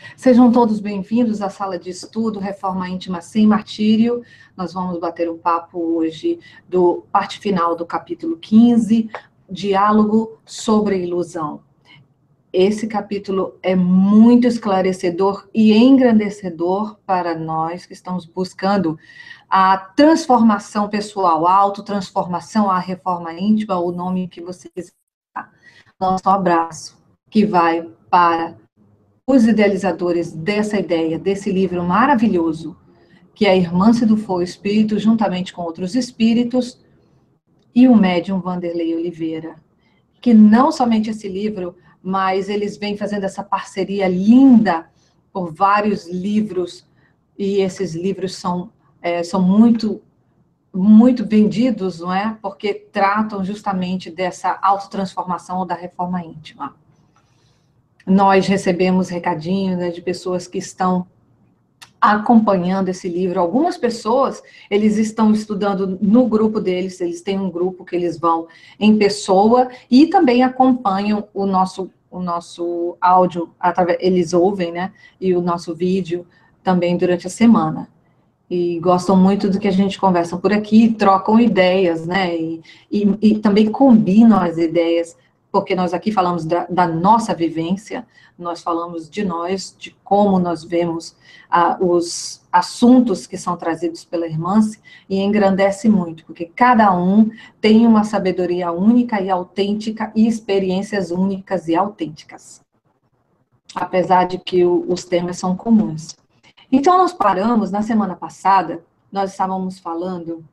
Sejam todos bem-vindos à sala de estudo Reforma Íntima Sem Martírio. Nós vamos bater um papo hoje do parte final do capítulo 15, Diálogo sobre a Ilusão. Esse capítulo é muito esclarecedor e engrandecedor para nós que estamos buscando a transformação pessoal, a autotransformação, a reforma íntima, o nome que você quiser. Nosso abraço, que vai para os idealizadores dessa ideia, desse livro maravilhoso, que é a Irmã Cidufo Espírito, juntamente com outros espíritos, e o médium Vanderlei Oliveira, que não somente esse livro, mas eles vêm fazendo essa parceria linda por vários livros, e esses livros são muito, muito vendidos, não é? Porque tratam justamente dessa autotransformação ou da reforma íntima. Nós recebemos recadinhos, né, de pessoas que estão acompanhando esse livro. Algumas pessoas, eles estão estudando no grupo deles, eles têm um grupo que eles vão em pessoa e também acompanham o nosso áudio, eles ouvem, né, e o nosso vídeo também durante a semana. E gostam muito do que a gente conversa por aqui, trocam ideias, né, e também combinam as ideias, porque nós aqui falamos da nossa vivência, nós falamos de nós, de como nós vemos os assuntos que são trazidos pela Irmãs, e engrandece muito, porque cada um tem uma sabedoria única e autêntica, e experiências únicas e autênticas, apesar de que os temas são comuns. Então, nós paramos, na semana passada, nós estávamos falando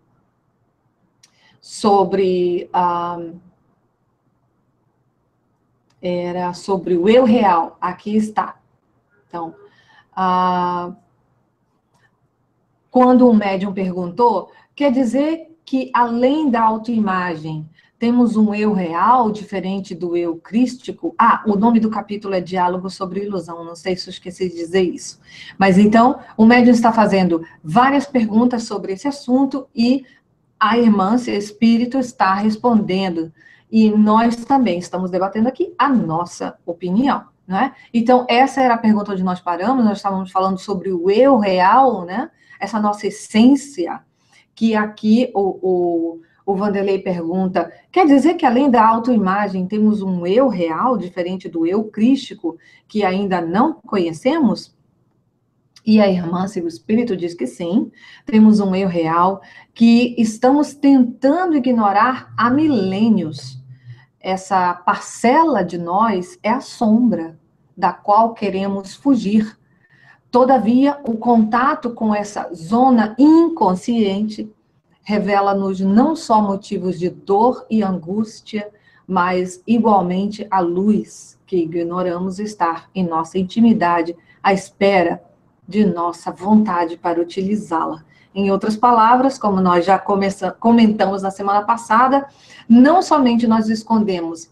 sobre sobre o eu real. Aqui está. Então, quando o médium perguntou, quer dizer que além da autoimagem, temos um eu real diferente do eu crístico? O nome do capítulo é Diálogo sobre Ilusão, não sei se eu esqueci de dizer isso. Mas então, o médium está fazendo várias perguntas sobre esse assunto e a irmã, seu espírito, está respondendo. E nós também estamos debatendo aqui a nossa opinião, né? Então, essa era a pergunta onde nós paramos, nós estávamos falando sobre o eu real, né? Essa nossa essência, que aqui o Vanderlei pergunta, quer dizer que além da autoimagem temos um eu real, diferente do eu crístico, que ainda não conhecemos? E a irmã, o espírito, diz que sim, temos um eu real que estamos tentando ignorar há milênios. Essa parcela de nós é a sombra da qual queremos fugir. Todavia, o contato com essa zona inconsciente revela-nos não só motivos de dor e angústia, mas igualmente a luz que ignoramos estar em nossa intimidade, à espera de nossa vontade para utilizá-la. Em outras palavras, como nós já comentamos na semana passada, não somente nós escondemos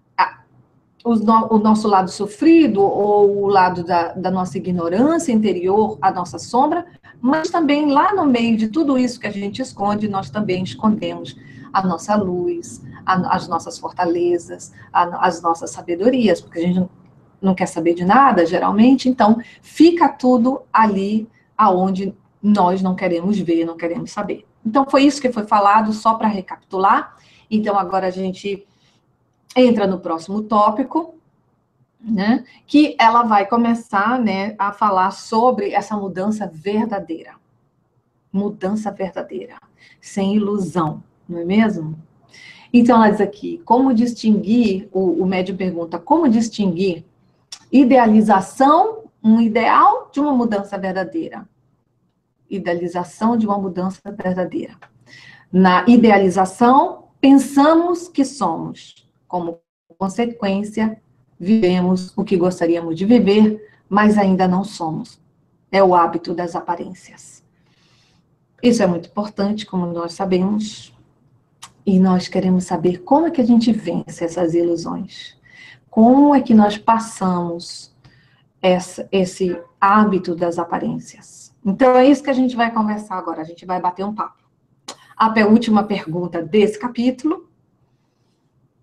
o nosso lado sofrido, ou o lado da nossa ignorância interior, a nossa sombra, mas também lá no meio de tudo isso que a gente esconde, nós também escondemos a nossa luz, as nossas fortalezas, as nossas sabedorias, porque a gente não quer saber de nada, geralmente, então fica tudo ali aonde nós não queremos ver, não queremos saber. Então foi isso que foi falado, só para recapitular. Então agora a gente entra no próximo tópico, né, que ela vai começar, né, a falar sobre essa mudança verdadeira. Mudança verdadeira, sem ilusão, não é mesmo? Então, ela diz aqui, como distinguir, o médium pergunta, como distinguir idealização, um ideal, de uma mudança verdadeira? Idealização de uma mudança verdadeira. Na idealização, pensamos que somos. Como consequência, vivemos o que gostaríamos de viver, mas ainda não somos. É o hábito das aparências. Isso é muito importante, como nós sabemos, e nós queremos saber como é que a gente vence essas ilusões. Como é que nós passamos esse hábito das aparências. Então, é isso que a gente vai conversar agora, a gente vai bater um papo. A última pergunta desse capítulo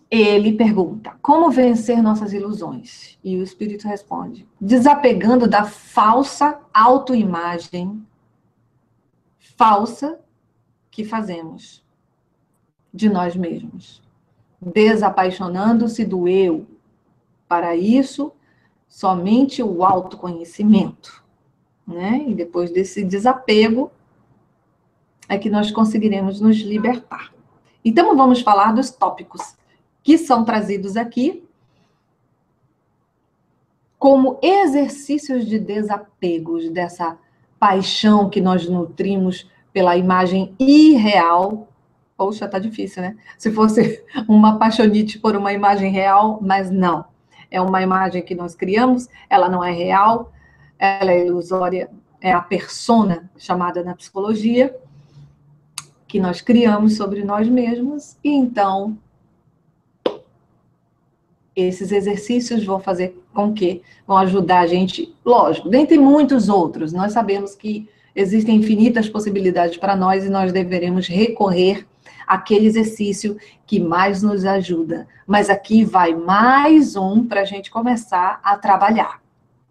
Ele pergunta, como vencer nossas ilusões? E o Espírito responde, desapegando da falsa autoimagem falsa que fazemos de nós mesmos. Desapaixonando-se do eu. Para isso, somente o autoconhecimento, né? E depois desse desapego, é que nós conseguiremos nos libertar. Então, vamos falar dos tópicos que são trazidos aqui como exercícios de desapegos dessa paixão que nós nutrimos pela imagem irreal. Poxa, tá difícil, né? Se fosse uma paixonite por uma imagem real, mas não. É uma imagem que nós criamos, ela não é real, ela é ilusória, é a persona chamada na psicologia, que nós criamos sobre nós mesmos, e então esses exercícios vão fazer com que, vão ajudar a gente, lógico, dentre muitos outros, nós sabemos que existem infinitas possibilidades para nós e nós deveremos recorrer àquele exercício que mais nos ajuda. Mas aqui vai mais um para a gente começar a trabalhar.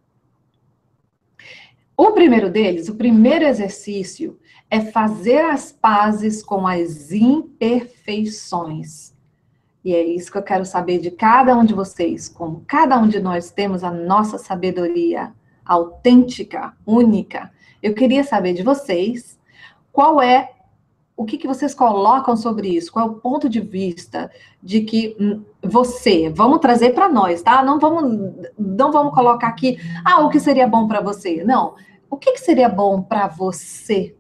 O primeiro deles, o primeiro exercício, é fazer as pazes com as imperfeições. E é isso que eu quero saber de cada um de vocês, como cada um de nós temos a nossa sabedoria autêntica, única. Eu queria saber de vocês o que vocês colocam sobre isso, qual é o ponto de vista de que vamos trazer para nós, tá? Não vamos colocar aqui, o que seria bom para você? Não, o que seria bom para você?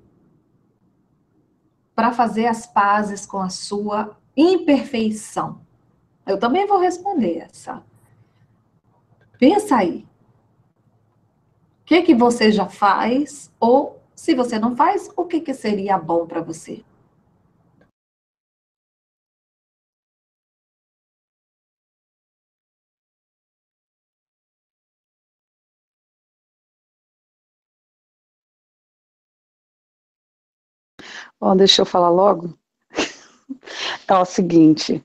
Para fazer as pazes com a sua imperfeição. Eu também vou responder essa. Pensa aí. O que você já faz? Ou, se você não faz, o que seria bom para você? Bom, deixa eu falar logo. É o seguinte,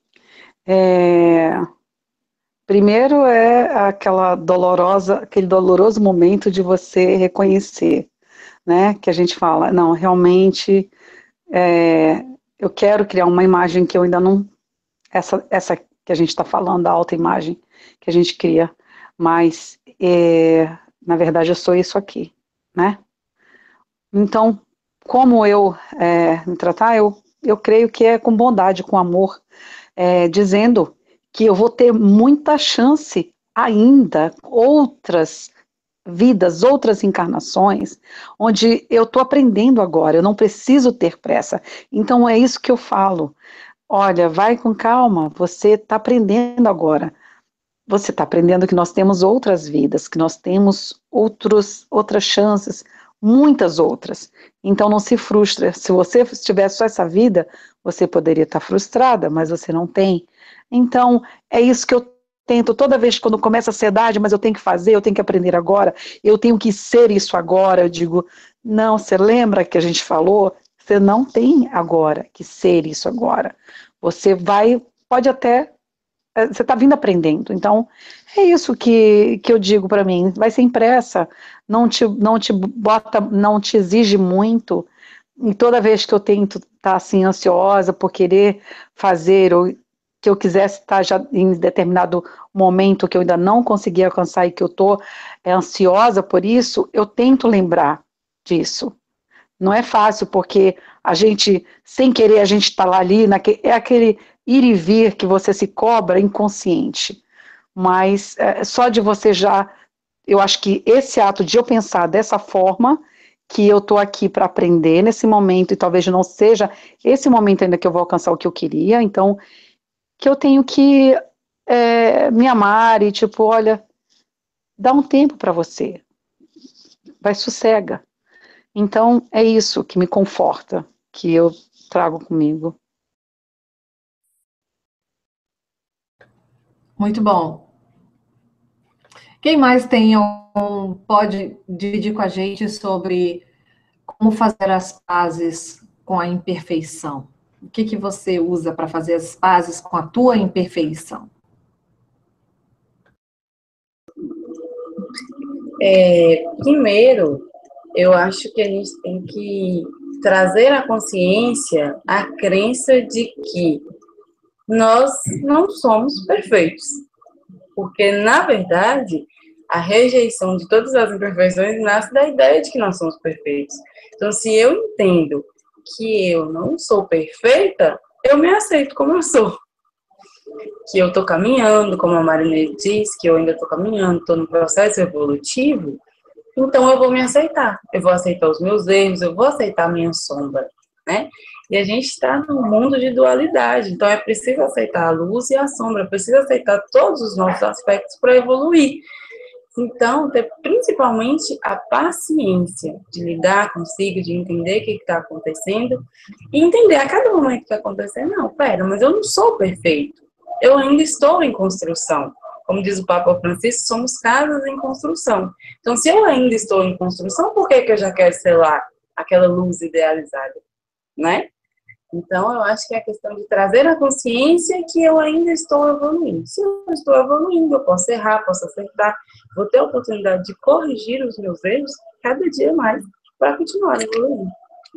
primeiro é aquele doloroso momento de você reconhecer, né, que a gente fala, não, realmente, eu quero criar uma imagem que eu ainda não, essa que a gente está falando, a autoimagem que a gente cria, mas, na verdade, eu sou isso aqui, né? Então, como eu me tratar, eu creio que é com bondade, com amor, dizendo que eu vou ter muita chance ainda, outras vidas, outras encarnações, onde eu estou aprendendo agora, eu não preciso ter pressa. Então é isso que eu falo. Olha, vai com calma, você está aprendendo agora. Você está aprendendo que nós temos outras vidas, que nós temos outras chances, muitas outras. Então não se frustra. Se você tivesse só essa vida, você poderia estar frustrada, mas você não tem. Então é isso que eu tento toda vez quando começa a ansiedade, mas eu tenho que fazer, eu tenho que aprender agora, eu tenho que ser isso agora. Eu digo, não, você lembra que a gente falou? Você não tem agora que ser isso agora. Você pode até você está vindo aprendendo, então é isso que eu digo para mim, vai sem pressa, não te exige muito, e toda vez que eu tento estar assim ansiosa por querer fazer, ou que eu quisesse estar já em determinado momento que eu ainda não consegui alcançar e que eu estou ansiosa por isso, eu tento lembrar disso. Não é fácil, porque a gente, sem querer, a gente está lá ali, é aquele ir e vir que você se cobra inconsciente. Mas só de você já, eu acho que esse ato de eu pensar dessa forma, que eu estou aqui para aprender nesse momento, e talvez não seja esse momento ainda que eu vou alcançar o que eu queria, então, que eu tenho que me amar e tipo, olha, dá um tempo para você, vai sossega. Então, é isso que me conforta, que eu trago comigo. Muito bom. Quem mais pode dividir com a gente sobre como fazer as pazes com a imperfeição? O que que você usa para fazer as pazes com a tua imperfeição? Primeiro, eu acho que a gente tem que trazer à consciência a crença de que nós não somos perfeitos. Porque, na verdade, a rejeição de todas as imperfeições nasce da ideia de que nós somos perfeitos. Então, se eu entendo que eu não sou perfeita, eu me aceito como eu sou. Que eu estou caminhando, como a Marinês diz, que eu ainda estou caminhando, estou no processo evolutivo, então eu vou me aceitar. Eu vou aceitar os meus erros, eu vou aceitar a minha sombra, né? E a gente está num mundo de dualidade, então é preciso aceitar a luz e a sombra, é preciso aceitar todos os nossos aspectos para evoluir. Então, ter principalmente a paciência de lidar consigo, de entender o que está acontecendo, e entender a cada momento que está acontecendo, não, pera, mas eu não sou perfeito, eu ainda estou em construção. Como diz o Papa Francisco, somos casas em construção. Então, se eu ainda estou em construção, por que eu já quero ser lá aquela luz idealizada, né? Então, eu acho que é a questão de trazer a consciência que eu ainda estou evoluindo. Se eu estou evoluindo, eu posso errar, posso acertar, vou ter a oportunidade de corrigir os meus erros cada dia mais para continuar evoluindo.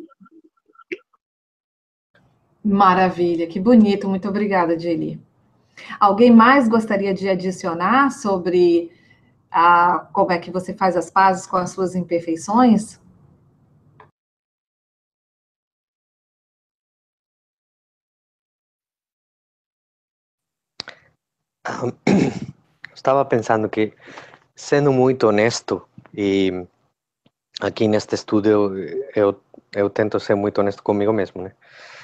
Maravilha, que bonito. Muito obrigada, Jenny. Alguém mais gostaria de adicionar sobre como é que você faz as pazes com as suas imperfeições? Estava pensando que, sendo muito honesto, e aqui neste estudo eu tento ser muito honesto comigo mesmo, né?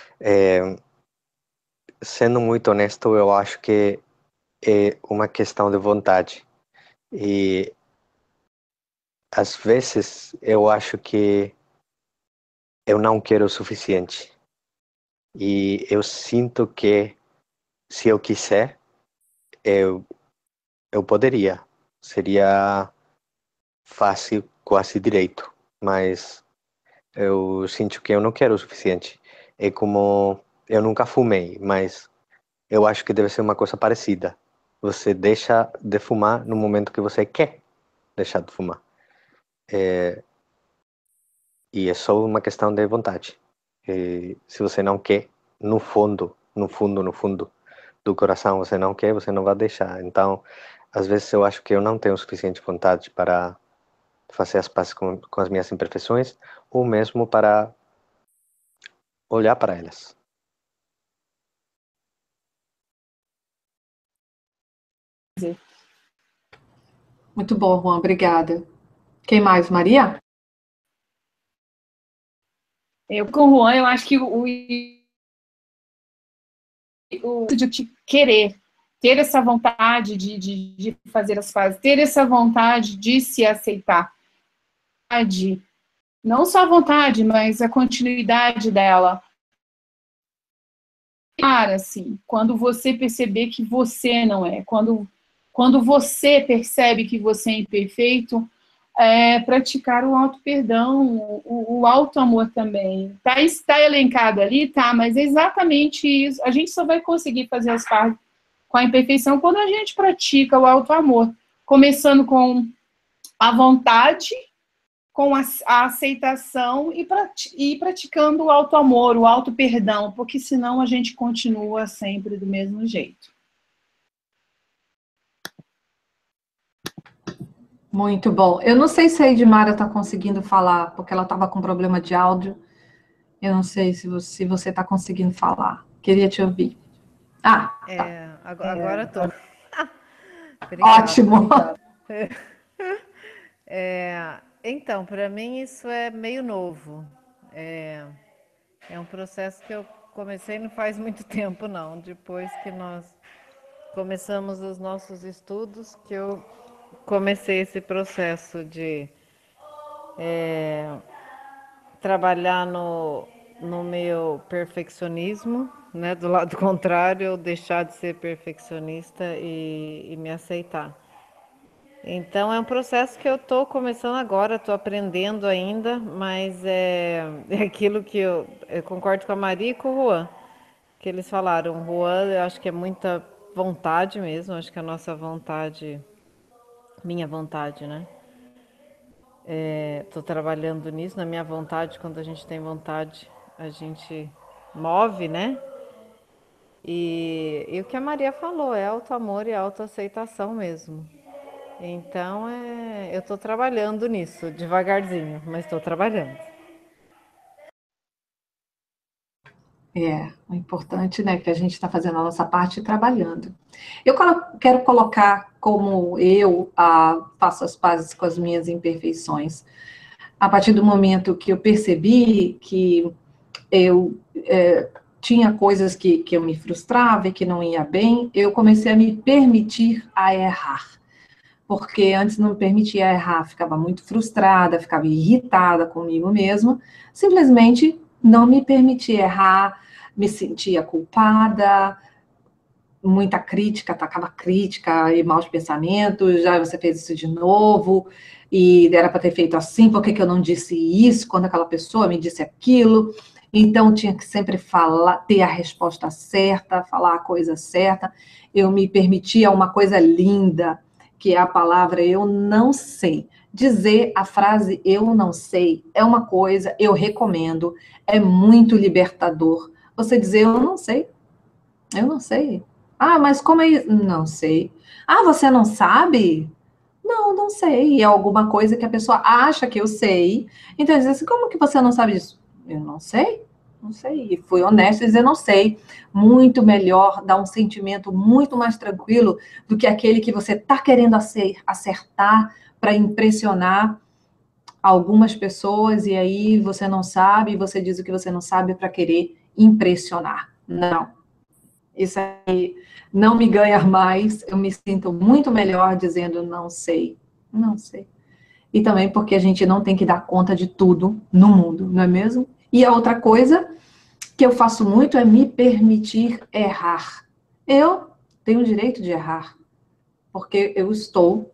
Sendo muito honesto, eu acho que é uma questão de vontade. E às vezes eu acho que eu não quero o suficiente. E eu sinto que, se eu quiser, eu, eu poderia. Seria fácil, quase direito. Mas eu sinto que eu não quero o suficiente. É como, eu nunca fumei, mas eu acho que deve ser uma coisa parecida. Você deixa de fumar no momento que você quer deixar de fumar. E é só uma questão de vontade. E se você não quer, no fundo, no fundo, no fundo do coração, você não quer, você não vai deixar. Então, às vezes eu acho que eu não tenho suficiente vontade para fazer as pazes com as minhas imperfeições, ou mesmo para olhar para elas. Muito bom, Juan, obrigada. Quem mais, Maria? Eu com o Juan, eu acho que de querer, ter essa vontade de fazer as fases, ter essa vontade de se aceitar. Não só a vontade, mas a continuidade dela. Cara, assim, quando você perceber que você não é, quando você percebe que você é imperfeito, praticar o auto-perdão, o auto-amor também. Está elencado ali, tá, mas é exatamente isso. A gente só vai conseguir fazer as partes com a imperfeição quando a gente pratica o auto-amor. Começando com a vontade, com a aceitação e praticando o auto-amor, o auto-perdão, porque senão a gente continua sempre do mesmo jeito. Muito bom. Eu não sei se a Edmara está conseguindo falar, porque ela estava com problema de áudio. Eu não sei se você está conseguindo falar. Queria te ouvir. Ah, tá. Agora estou. Ótimo. Então, para mim isso é meio novo. É um processo que eu comecei não faz muito tempo, não. Depois que nós começamos os nossos estudos, que eu comecei esse processo de trabalhar no meu perfeccionismo, né? Do lado contrário, eu deixar de ser perfeccionista e me aceitar. Então é um processo que eu estou começando agora, estou aprendendo ainda, mas é aquilo que eu concordo com a Maria e com o Juan. que eles falaram, Juan, eu acho que é muita vontade mesmo, acho que a nossa vontade, minha vontade, né? Tô trabalhando nisso, na minha vontade, quando a gente tem vontade, a gente move, né? E o que a Maria falou, é auto-amor e autoaceitação mesmo. Então, eu tô trabalhando nisso, devagarzinho, mas tô trabalhando. O importante, né, que a gente está fazendo a nossa parte e trabalhando. Eu quero colocar como eu faço as pazes com as minhas imperfeições. A partir do momento que eu percebi que eu tinha coisas que eu me frustrava e que não ia bem, eu comecei a me permitir a errar. Porque antes não me permitia errar, ficava muito frustrada, ficava irritada comigo mesma, simplesmente não me permitia errar, me sentia culpada, muita crítica, atacava crítica e maus pensamentos, já você fez isso de novo, e era para ter feito assim, por que eu não disse isso quando aquela pessoa me disse aquilo? Então, tinha que sempre falar, ter a resposta certa, falar a coisa certa. Eu me permitia uma coisa linda, que é a palavra eu não sei. Dizer a frase eu não sei é uma coisa, eu recomendo, é muito libertador. Você dizer eu não sei. Eu não sei. Ah, mas como é isso? Não sei. Ah, você não sabe? Não, não sei. É alguma coisa que a pessoa acha que eu sei. Então, diz assim, como que você não sabe disso? Eu não sei. Não sei. E fui honesta e dizer não sei. Muito melhor, dá um sentimento muito mais tranquilo do que aquele que você está querendo acertar para impressionar algumas pessoas e aí você não sabe, você diz o que você não sabe para querer impressionar. Não. Isso aí não me ganha mais, eu me sinto muito melhor dizendo não sei, não sei. E também porque a gente não tem que dar conta de tudo no mundo, não é mesmo? E a outra coisa que eu faço muito é me permitir errar. Eu tenho o direito de errar, porque eu estou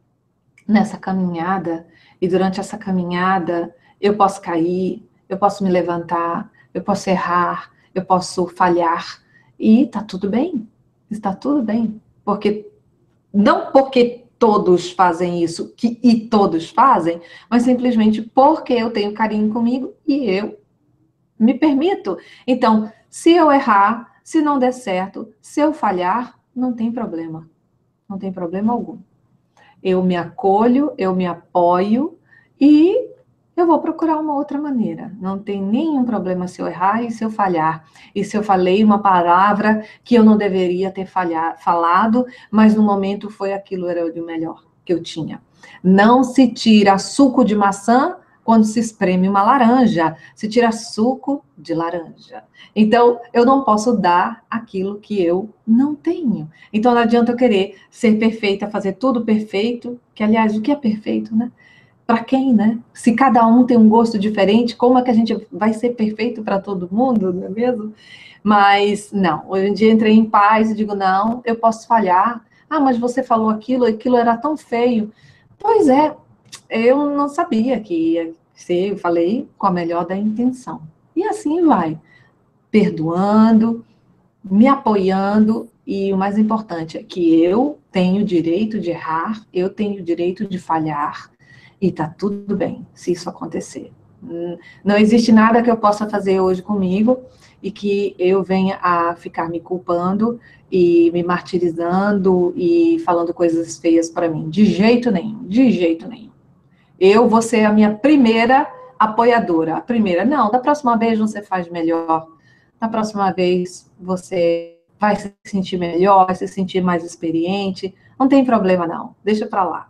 nessa caminhada, e durante essa caminhada eu posso cair, eu posso me levantar, eu posso errar, eu posso falhar, e tá tudo bem, está tudo bem, porque não porque todos fazem isso e todos fazem, mas simplesmente porque eu tenho carinho comigo e eu me permito. Então, se eu errar, se não der certo, se eu falhar, não tem problema, não tem problema algum. Eu me acolho, eu me apoio e eu vou procurar uma outra maneira. Não tem nenhum problema se eu errar e se eu falhar. E se eu falei uma palavra que eu não deveria ter falado, mas no momento foi aquilo, era o melhor que eu tinha. Não se tira suco de maçã quando se espreme uma laranja. Se tira suco de laranja. Então, eu não posso dar aquilo que eu não tenho. Então, não adianta eu querer ser perfeita, fazer tudo perfeito, que, aliás, o que é perfeito, né? Para quem, né? Se cada um tem um gosto diferente, como é que a gente vai ser perfeito para todo mundo, não é mesmo? Mas, não, hoje em dia entrei em paz e digo, não, eu posso falhar. Ah, mas você falou aquilo era tão feio. Pois é, eu não sabia que ia ser, eu falei com a melhor da intenção. E assim vai, perdoando, me apoiando, e o mais importante é que eu tenho o direito de errar, eu tenho o direito de falhar, e tá tudo bem se isso acontecer. Não existe nada que eu possa fazer hoje comigo e que eu venha a ficar me culpando e me martirizando e falando coisas feias para mim. De jeito nenhum, de jeito nenhum. Eu vou ser a minha primeira apoiadora. A primeira, não, da próxima vez você faz melhor. Na próxima vez você vai se sentir melhor, vai se sentir mais experiente. Não tem problema, não. Deixa para lá.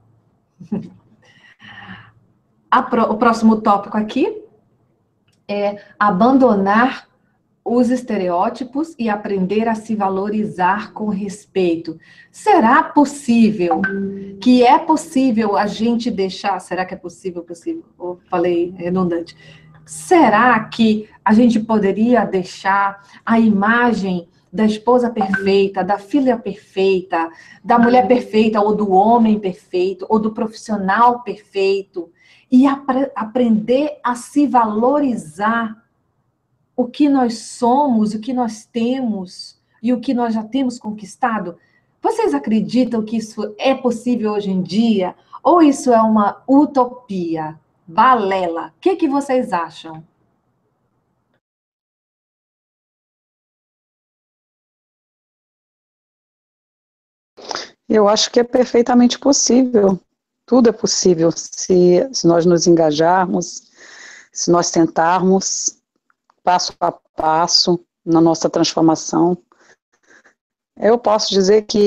O próximo tópico aqui é abandonar os estereótipos e aprender a se valorizar com respeito. Será possível que é possível a gente deixar... Será que é possível? Eu falei redundante. Será que a gente poderia deixar a imagem da esposa perfeita, da filha perfeita, da mulher perfeita, ou do homem perfeito, ou do profissional perfeito, e aprender a se valorizar o que nós somos, o que nós temos e o que nós já temos conquistado? Vocês acreditam que isso é possível hoje em dia? Ou isso é uma utopia? Balela. O que vocês acham? Eu acho que é perfeitamente possível. Tudo é possível se nós nos engajarmos, se nós tentarmos passo a passo na nossa transformação. Eu posso dizer que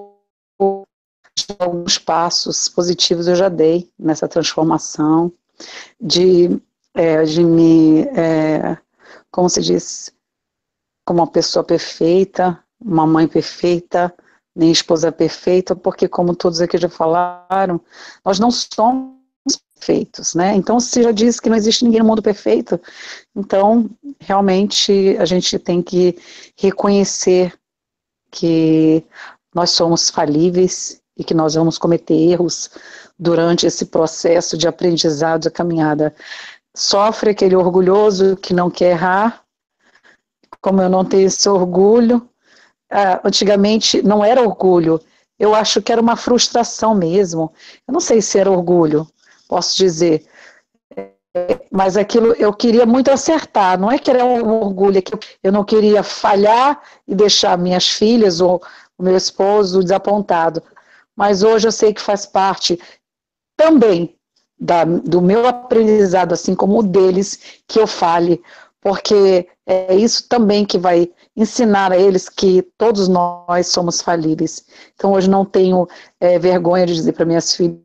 alguns passos positivos eu já dei nessa transformação, de me, como se diz, como uma pessoa perfeita, uma mãe perfeita, nem esposa perfeita, porque como todos aqui já falaram, nós não somos perfeitos, né? Então, se já disse que não existe ninguém no mundo perfeito, então, realmente, a gente tem que reconhecer que nós somos falíveis e que nós vamos cometer erros durante esse processo de aprendizado, de caminhada. Sofre aquele orgulhoso que não quer errar, como eu não tenho esse orgulho. Antigamente não era orgulho, eu acho que era uma frustração mesmo. Eu não sei se era orgulho, posso dizer, mas aquilo eu queria muito acertar, não é que era um orgulho, é que eu não queria falhar e deixar minhas filhas ou o meu esposo desapontado, mas hoje eu sei que faz parte também do meu aprendizado, assim como o deles, que eu fale, porque é isso também que vai ensinar a eles que todos nós somos falíveis. Então hoje não tenho vergonha de dizer para minhas filhas,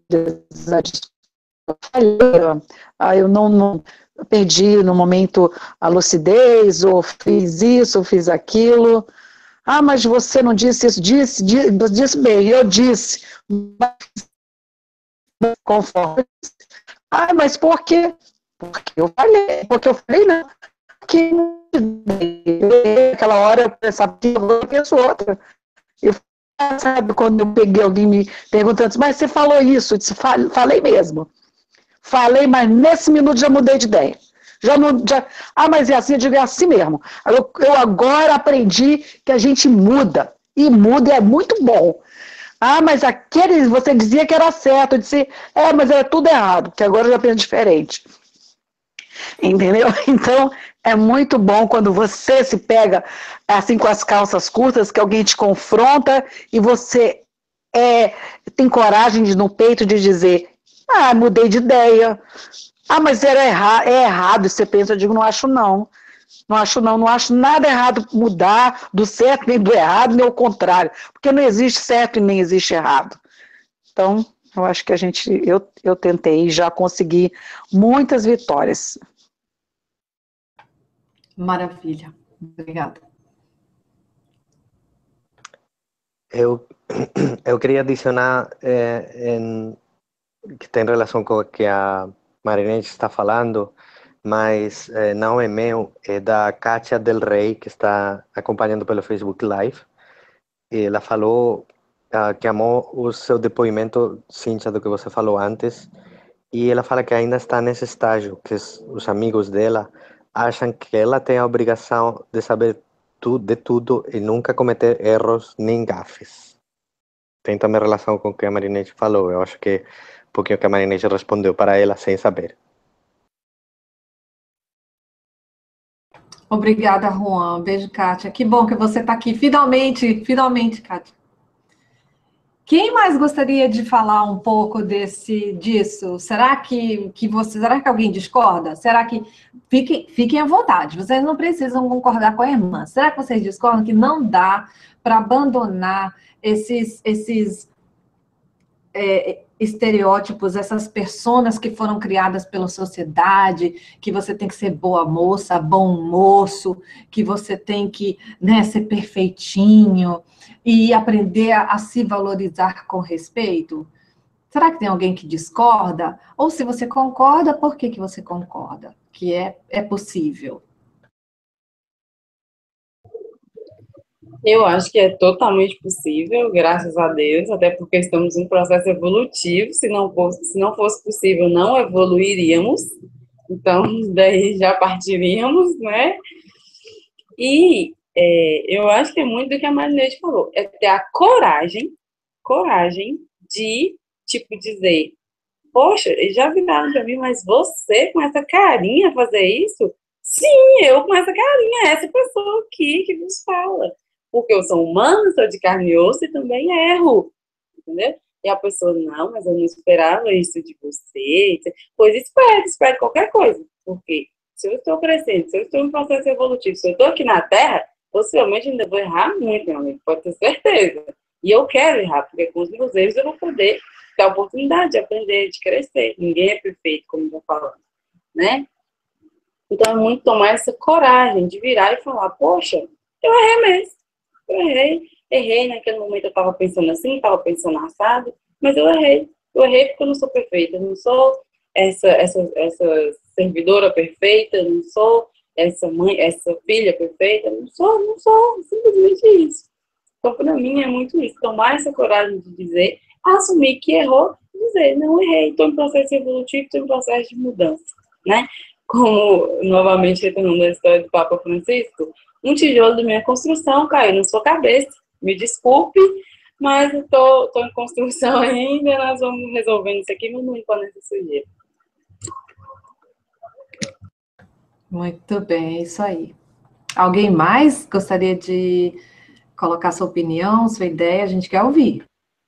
eu não perdi no momento a lucidez, ou fiz isso, ou fiz aquilo. Mas você não disse isso, disse bem, eu disse, conforme. Mas por quê? Porque eu falei não. Porque naquela hora eu pensava que eu penso outra. Eu, sabe, quando eu peguei alguém me perguntando, mas você falou isso? Eu disse, falei mesmo. Falei, mas nesse minuto já mudei de ideia. Mas é assim, eu digo, é assim mesmo. Eu agora aprendi que a gente muda. E muda, é muito bom. Mas aquele, você dizia que era certo. Eu disse, mas era tudo errado, porque agora eu já penso diferente. Entendeu? Então, é muito bom quando você se pega assim com as calças curtas, que alguém te confronta e você tem coragem no peito de dizer, mudei de ideia. Mas é errado, você pensa, eu digo, não acho não. Não acho nada errado mudar do certo nem do errado, nem o contrário, porque não existe certo e nem existe errado. Então, eu acho que eu tentei, já consegui muitas vitórias. Maravilha, obrigada. Eu queria adicionar que tem relação com o que a Marinete está falando, mas não é meu, é da Kátia Del Rey, que está acompanhando pelo Facebook Live. E ela falou que amou o seu depoimento, Cíntia, do que você falou antes, e ela fala que ainda está nesse estágio, que os amigos dela acham que ela tem a obrigação de saber de tudo e nunca cometer erros nem gafes. Tem também relação com o que a Marinete falou. Eu acho que um pouquinho que a Marinete respondeu para ela sem saber. Obrigada, Juan. Beijo, Kátia. Que bom que você está aqui. Finalmente, Kátia. Quem mais gostaria de falar um pouco disso? Será que alguém discorda? Será que fiquem à vontade? Vocês não precisam concordar com a irmã. Será que vocês discordam que não dá para abandonar esses estereótipos, essas personas que foram criadas pela sociedade, que você tem que ser boa moça, bom moço, que você tem que, né, ser perfeitinho e aprender a se valorizar com respeito? Será que tem alguém que discorda? Ou se você concorda, por que você concorda? Que é possível. Eu acho que é totalmente possível, graças a Deus, até porque estamos em um processo evolutivo. Se não fosse possível, não evoluiríamos. Então, daí já partiríamos, né? E eu acho que é muito do que a Marineide falou, é ter a coragem de, tipo, dizer, poxa, eles já viraram pra mim, mas você com essa carinha fazer isso? Sim, eu com essa carinha, essa pessoa aqui que nos fala. Porque eu sou humana, sou de carne e osso e também erro, entendeu? E a pessoa, não, mas eu não esperava isso de você. Pois espere qualquer coisa. Porque se eu estou crescendo, se eu estou em um processo evolutivo, se eu estou aqui na Terra, possivelmente ainda vou errar muito, meu amigo, pode ter certeza. E eu quero errar, porque com os meus erros eu vou poder ter a oportunidade de aprender, de crescer. Ninguém é perfeito, como já falamos, né? Então é muito tomar essa coragem de virar e falar, poxa, eu errei mesmo. Eu errei, naquele momento eu estava pensando assim, estava pensando assado, mas eu errei. Eu errei porque eu não sou perfeita, eu não sou essa servidora perfeita, eu não sou essa mãe, essa filha perfeita, eu não sou, simplesmente isso. Então, para mim, é muito isso, tomar essa coragem de dizer, assumir que errou, dizer, não errei, estou em processo evolutivo, estou em processo de mudança, né? Como, novamente, retornando a história do Papa Francisco, um tijolo da minha construção caiu na sua cabeça, me desculpe, mas estou em construção ainda, nós vamos resolvendo isso aqui, mas não limpa nessa sujeira. Muito bem, é isso aí. Alguém mais gostaria de colocar sua opinião, sua ideia? A gente quer ouvir.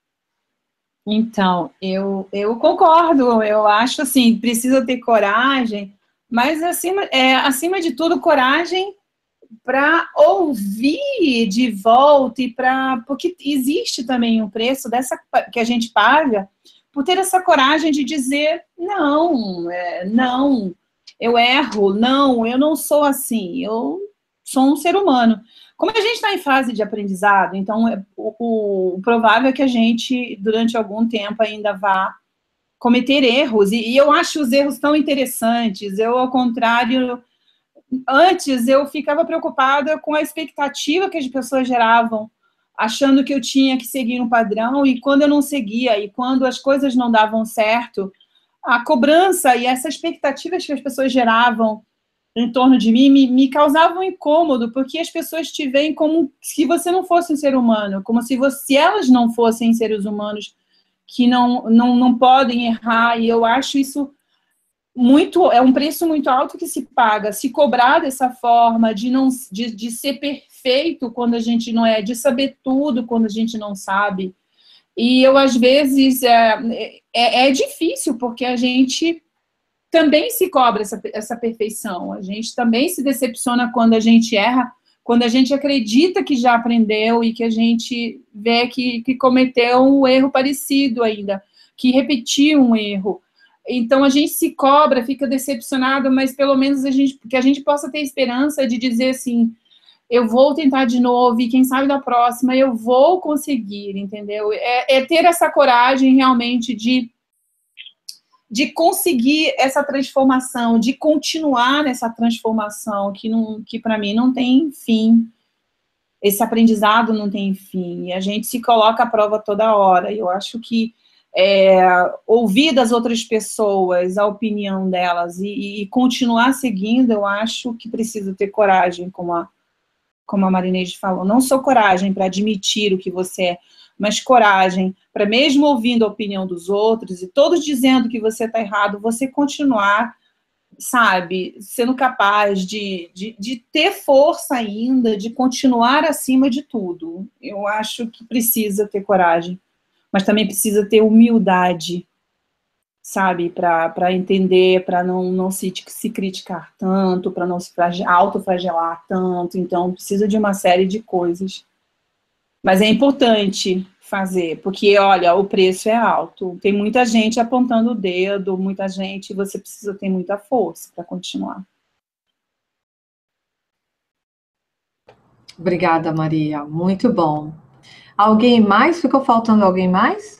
Então, eu concordo, eu acho assim, precisa ter coragem, mas acima de tudo, coragem para ouvir de volta e porque existe também um preço dessa que a gente paga por ter essa coragem de dizer não, não, eu erro, não, eu não sou assim, eu sou um ser humano. Como a gente está em fase de aprendizado, então o provável é que a gente, durante algum tempo, ainda vá cometer erros, e eu acho os erros tão interessantes. Eu, ao contrário, antes eu ficava preocupada com a expectativa que as pessoas geravam, achando que eu tinha que seguir um padrão, e quando eu não seguia, e quando as coisas não davam certo, a cobrança e essas expectativas que as pessoas geravam em torno de mim me causavam um incômodo, porque as pessoas te veem como se você não fosse um ser humano, como se elas não fossem seres humanos que não podem errar, e eu acho isso é um preço muito alto que se paga, se cobrar dessa forma, de ser perfeito quando a gente não é, de saber tudo quando a gente não sabe. E eu, às vezes, é difícil, porque a gente também se cobra essa perfeição, a gente também se decepciona quando a gente erra, quando a gente acredita que já aprendeu e que a gente vê que cometeu um erro parecido ainda, que repetiu um erro. Então a gente se cobra, fica decepcionado, mas pelo menos que a gente possa ter esperança de dizer assim, eu vou tentar de novo e quem sabe da próxima eu vou conseguir, entendeu? É ter essa coragem realmente de conseguir essa transformação, de continuar nessa transformação que para mim não tem fim. Esse aprendizado não tem fim. E a gente se coloca à prova toda hora. E eu acho que ouvir das outras pessoas a opinião delas e continuar seguindo, eu acho que precisa ter coragem, como a Marineide falou. Não só coragem para admitir o que você é, mas coragem para, mesmo ouvindo a opinião dos outros e todos dizendo que você está errado, você continuar, sabe, sendo capaz de ter força ainda, de continuar acima de tudo. Eu acho que precisa ter coragem, mas também precisa ter humildade, sabe, para entender, para não se criticar tanto, para não se autoflagelar tanto. Então, precisa de uma série de coisas. Mas é importante fazer, porque, olha, o preço é alto. Tem muita gente apontando o dedo, muita gente, você precisa ter muita força para continuar. Obrigada, Maria. Muito bom. Alguém mais? Ficou faltando alguém mais?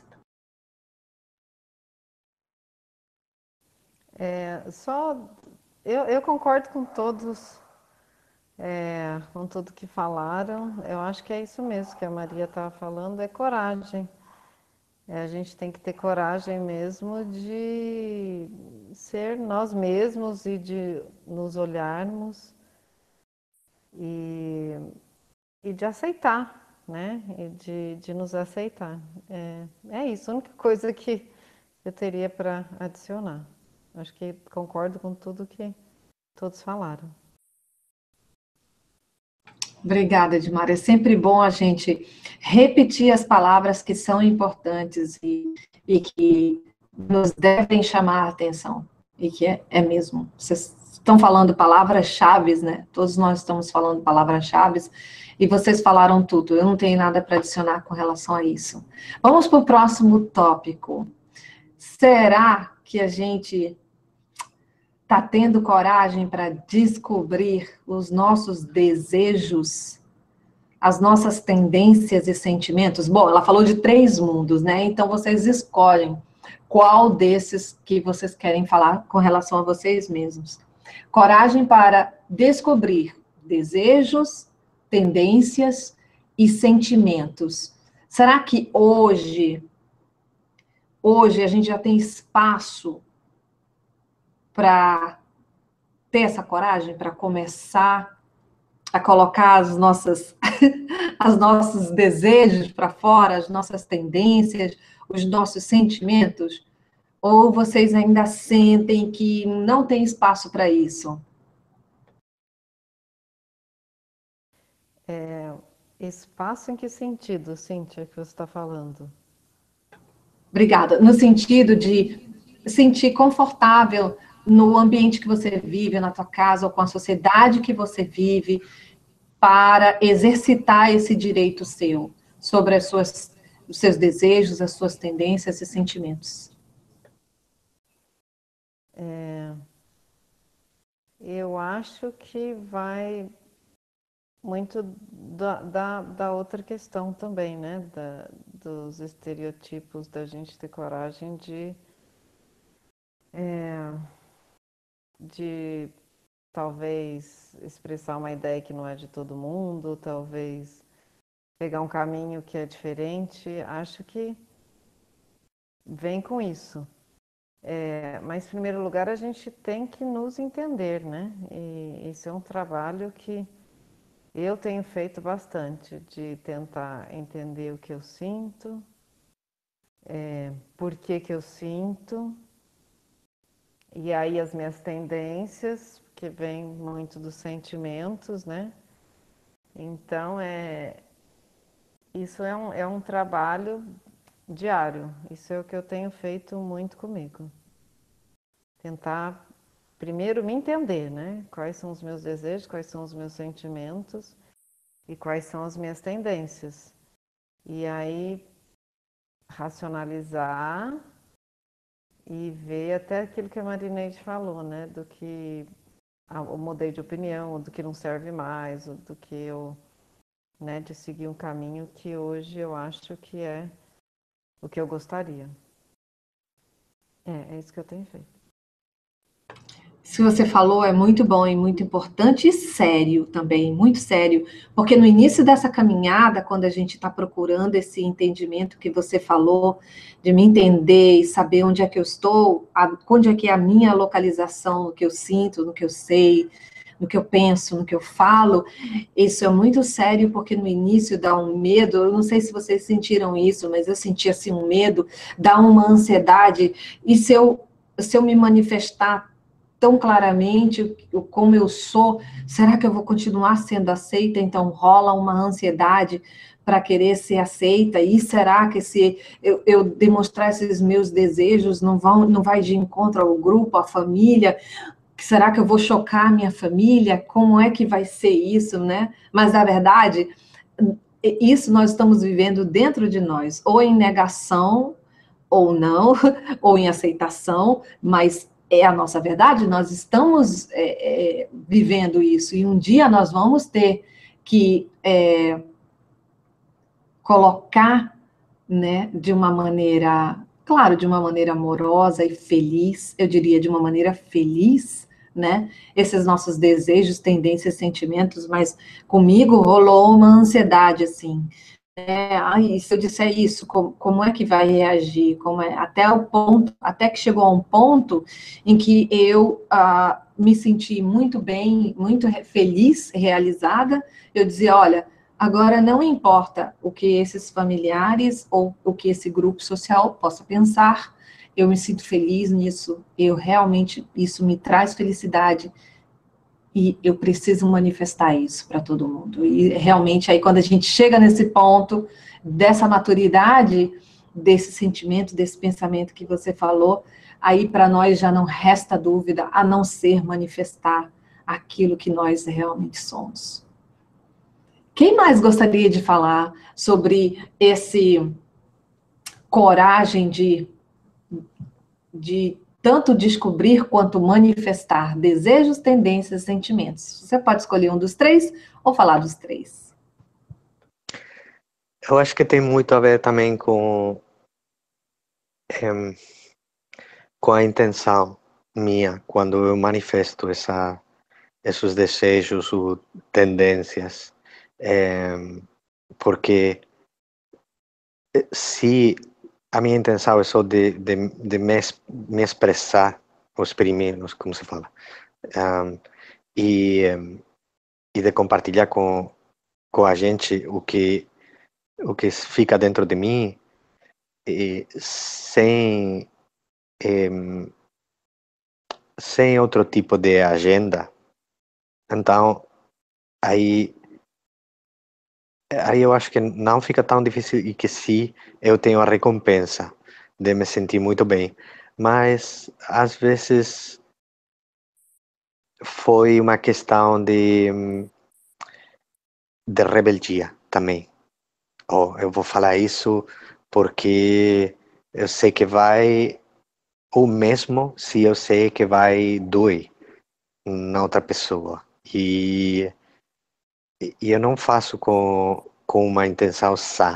Eu concordo com todos, com tudo que falaram. Eu acho que é isso mesmo que a Maria estava falando, é coragem. A gente tem que ter coragem mesmo de ser nós mesmos e de nos olharmos e de aceitar, né? E de nos aceitar. É isso, a única coisa que eu teria para adicionar. Acho que concordo com tudo que todos falaram. Obrigada, Edmar. É sempre bom a gente repetir as palavras que são importantes e que nos devem chamar a atenção. E que é mesmo. Vocês estão falando palavras-chave, né? Todos nós estamos falando palavras-chave e vocês falaram tudo. Eu não tenho nada para adicionar com relação a isso. Vamos para o próximo tópico. Será que a gente está tendo coragem para descobrir os nossos desejos, as nossas tendências e sentimentos? Bom, ela falou de 3 mundos, né? Então, vocês escolhem qual desses que vocês querem falar com relação a vocês mesmos. Coragem para descobrir desejos, tendências e sentimentos. Será que hoje a gente já tem espaço para ter essa coragem, para começar a colocar os nossos desejos para fora, as nossas tendências, os nossos sentimentos? Ou vocês ainda sentem que não tem espaço para isso? Espaço em que sentido, Cíntia, que você está falando? Obrigada. No sentido de sentir confortável no ambiente que você vive, na tua casa, ou com a sociedade que você vive, para exercitar esse direito seu sobre os seus desejos, as suas tendências e sentimentos. Eu acho que vai muito da outra questão também, né? Dos estereotipos, da gente ter coragem de talvez expressar uma ideia que não é de todo mundo, talvez pegar um caminho que é diferente. Acho que vem com isso. Mas, em primeiro lugar, a gente tem que nos entender, né? E isso é um trabalho que eu tenho feito bastante, de tentar entender o que eu sinto, por que eu sinto, e aí as minhas tendências, que vem muito dos sentimentos, né? Então, isso é um trabalho diário. Isso é o que eu tenho feito muito comigo. Tentar, primeiro, me entender, né? Quais são os meus desejos, quais são os meus sentimentos e quais são as minhas tendências. E aí, racionalizar e ver até aquilo que a Marineide falou, né? Do que eu mudei de opinião, ou do que não serve mais, ou do que eu, né, de seguir um caminho que hoje eu acho que é o que eu gostaria. É isso que eu tenho feito. Se você falou, é muito bom e muito importante e sério também, muito sério, porque no início dessa caminhada, quando a gente está procurando esse entendimento que você falou, de me entender e saber onde é que eu estou, onde é que é a minha localização, no que eu sinto, no que eu sei, no que eu penso, no que eu falo, isso é muito sério, porque no início dá um medo, eu não sei se vocês sentiram isso, mas eu senti assim um medo, dá uma ansiedade, e se eu me manifestar tão claramente como eu sou, será que eu vou continuar sendo aceita? Então rola uma ansiedade para querer ser aceita, e será que se eu demonstrar esses meus desejos não vai de encontro ao grupo, à família? Será que eu vou chocar a minha família? Como é que vai ser isso, né? Mas, na verdade, isso nós estamos vivendo dentro de nós, ou em negação, ou não, ou em aceitação, mas é a nossa verdade, nós estamos vivendo isso, e um dia nós vamos ter que colocar, né, de uma maneira, claro, de uma maneira amorosa e feliz, eu diria de uma maneira feliz, né, esses nossos desejos, tendências, sentimentos, mas comigo rolou uma ansiedade, assim, Ai, se eu disser isso, como é que vai reagir? Até o ponto, até que chegou a um ponto em que eu me senti muito bem, muito feliz, realizada. Eu dizia, olha, agora não importa o que esses familiares ou o que esse grupo social possa pensar, eu me sinto feliz nisso, eu realmente, isso me traz felicidade. E eu preciso manifestar isso para todo mundo. E realmente, aí quando a gente chega nesse ponto, dessa maturidade, desse sentimento, desse pensamento que você falou, aí para nós já não resta dúvida, a não ser manifestar aquilo que nós realmente somos. Quem mais gostaria de falar sobre esse coragem de tanto descobrir quanto manifestar desejos, tendências, sentimentos? Você pode escolher um dos três ou falar dos três? Eu acho que tem muito a ver também com a intenção minha quando eu manifesto esses desejos ou tendências, porque se a minha intenção é só de me expressar, ou exprimir, não sei como se fala, e de compartilhar com a gente o que fica dentro de mim, sem outro tipo de agenda. Então, aí eu acho que não fica tão difícil, e que sim, eu tenho a recompensa de me sentir muito bem. Mas, às vezes, foi uma questão de rebeldia também. Eu vou falar isso porque eu sei que vai, ou mesmo se eu sei que vai doer na outra pessoa. E eu não faço com uma intenção sã,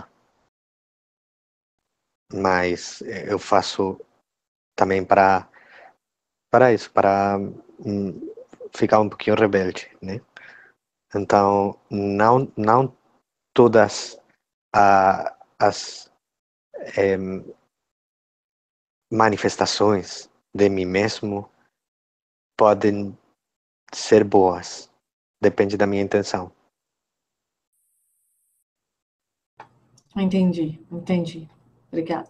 mas eu faço também para isso, para ficar um pouquinho rebelde, né? Então, não todas as manifestações de mim mesmo podem ser boas, depende da minha intenção. Entendi. Obrigada.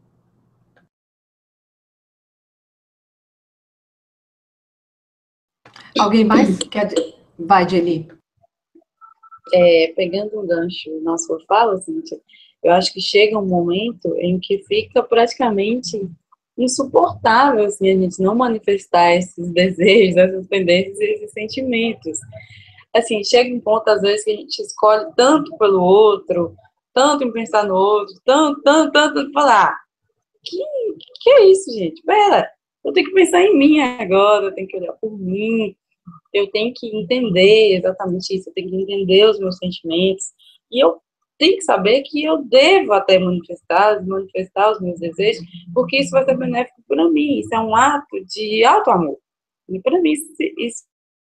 Alguém mais? Vai, Geli. Pegando um gancho na sua fala, Cíntia, eu acho que chega um momento em que fica praticamente insuportável, assim, a gente não manifestar esses desejos, essas tendências e esses sentimentos. Assim, chega um ponto, às vezes, que a gente escolhe tanto pelo outro, tanto em pensar no outro, tanto, falar, que é isso, gente? Pera, eu tenho que pensar em mim agora, eu tenho que olhar por mim, eu tenho que entender exatamente isso, eu tenho que entender os meus sentimentos, e eu tenho que saber que eu devo até manifestar os meus desejos, porque isso vai ser benéfico para mim, isso é um ato de auto-amor. E para mim, isso.